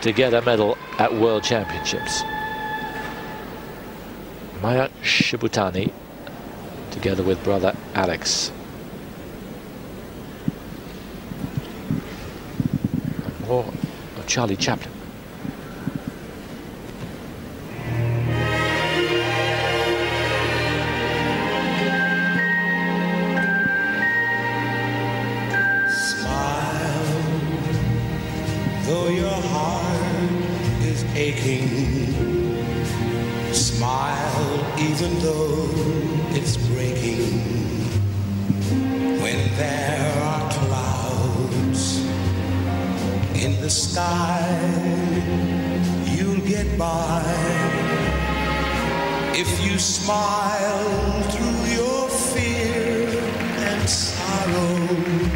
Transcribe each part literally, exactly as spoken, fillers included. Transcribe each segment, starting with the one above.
to get a medal at World Championships. Maya Shibutani, together with brother Alex. And more of Charlie Chaplin. Though your heart is aching, smile even though it's breaking. When there are clouds in the sky, you'll get by. If you smile through your fear and sorrow,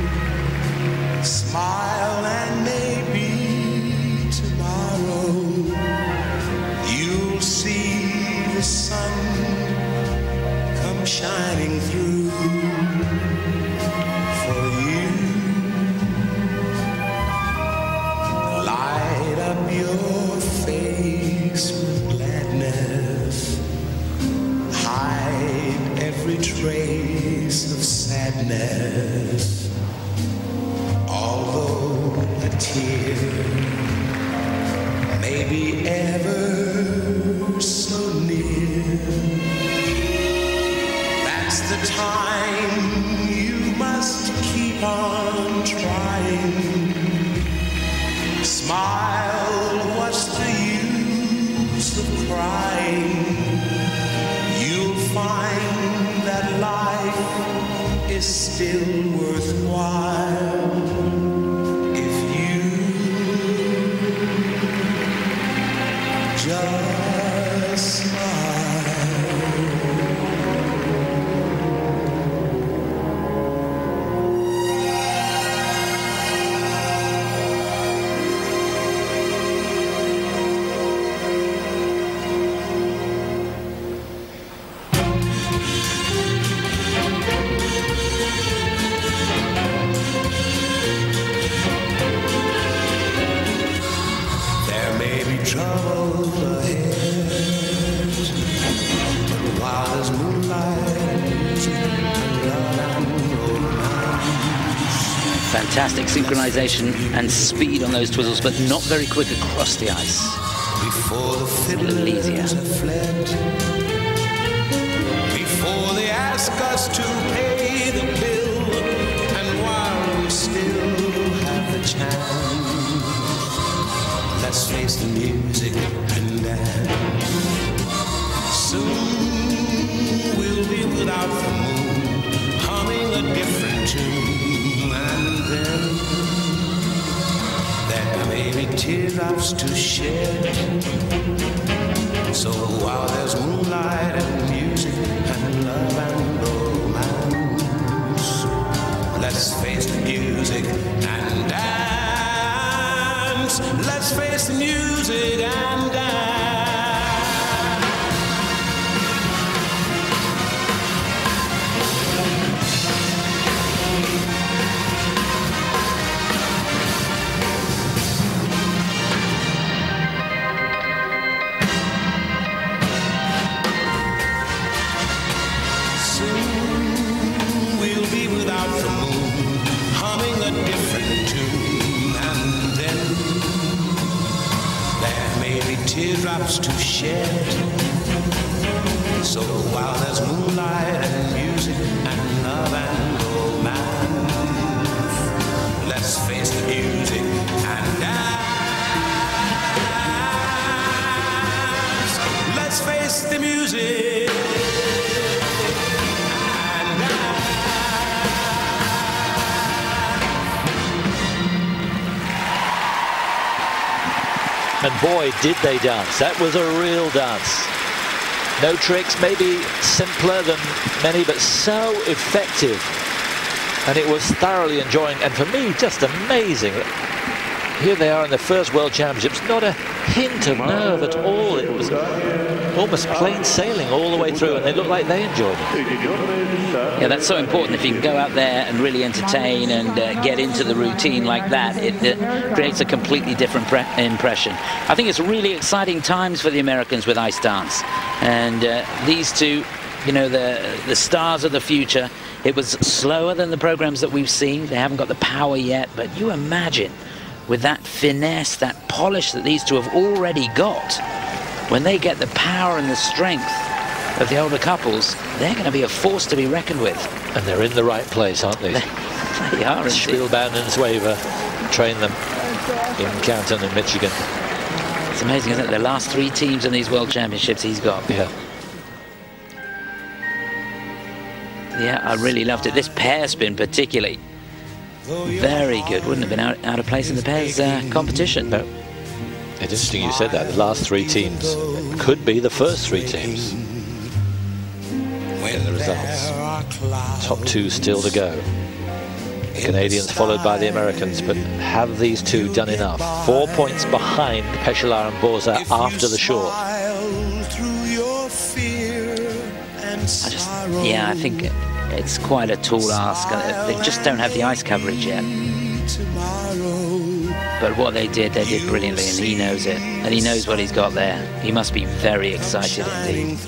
smile and maybe tomorrow you'll see the sun come shining through for you. Light up your face with gladness, hide every trace of sadness. Although a tear may be ever so near, that's the time you must keep on trying. Smile, what's the use of crying? You'll find that life is still worthwhile. Just there may be trouble ahead, but while there's moonlight and love and romance. Fantastic synchronization and speed on those twizzles, but not very quick across the ice. Before the A little easier. fiddlers have fled, before they ask us to pay the bill, and while we still have the chance, let's face the music and dance. Soon we'll be without the moon, humming a different tune, and then there may be teardrops to shed. So while there's moonlight and music and love and romance, let's face the music and dance. Let's face the music and dance. Soon we'll be without the moon, humming a different tune, and then there may be teardrops to shed. So while there's moonlight and music and love and romance, let's face the music and dance. Let's face the music. And boy, did they dance. That was a real dance. No tricks, maybe simpler than many, but so effective. And it was thoroughly enjoying, and for me, just amazing. here they are in the first World Championships, not a hint of nerve at all. It was almost plain sailing all the way through, and they looked like they enjoyed it. Yeah, that's so important. If you can go out there and really entertain and uh, get into the routine like that, it, it creates a completely different pre impression. I think it's really exciting times for the Americans with ice dance, and uh, these two, you know, the the stars of the future. It was slower than the programs that we've seen. They haven't got the power yet, but you imagine with that finesse, that polish that these two have already got, when they get the power and the strength of the older couples, they're going to be a force to be reckoned with. And they're in the right place, aren't they? They, they are. Spielbaum and Zwaver train them in Canton in Michigan. It's amazing, isn't it? The last three teams in these World Championships he's got. Yeah. Yeah, I really loved it. This pair spin particularly. Very good. Wouldn't have been out, out of place in the pairs uh, competition. No. It's interesting you said that. The last three teams could be the first three teams in the results. Top two still to go. The Canadians followed by the Americans, but have these two done enough? Four points behind Peschelar and Bauza after the short. I just, yeah, I think it's quite a tall ask. They just don't have the ice coverage yet. But what they did, they did brilliantly, and he knows it. And he knows what he's got there. He must be very excited indeed.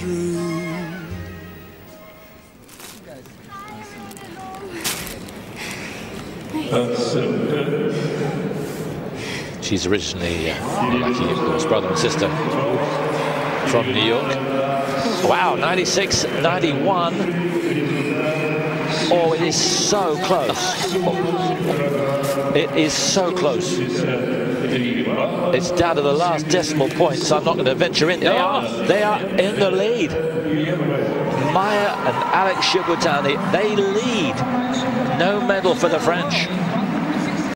She's originally, uh, like he, of course, brother and sister from New York. Wow, ninety-six ninety-one. Oh, it is so close. It is so close. It's down to the last decimal point, so I'm not going to venture in. They are, they are in the lead. Maya and Alex Shibutani, they lead. No medal for the French.